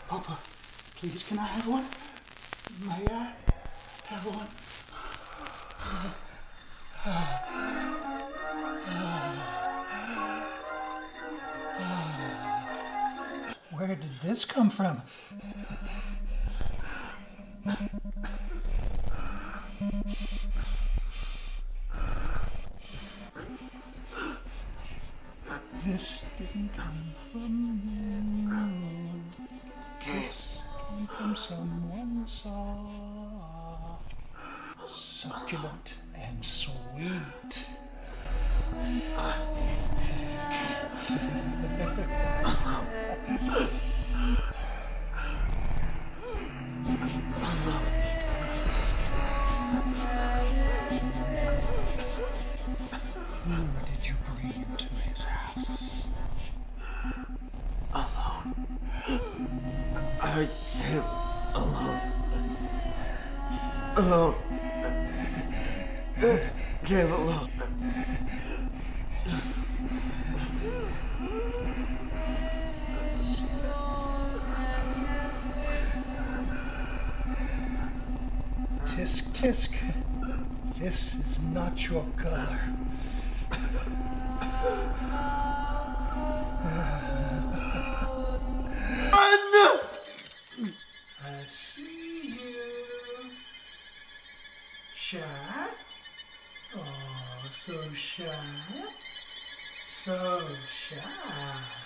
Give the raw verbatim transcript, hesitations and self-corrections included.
Papa, please, can I have one? May I have one? Where did this come from? This didn't come from you. This came from someone soft, succulent, and sweet. Who did you bring into his house? Alone. I came alone. Alone. Came alone. Tisk, tisk. This is not your color. I see you. Shy? Oh, so shy. So shy.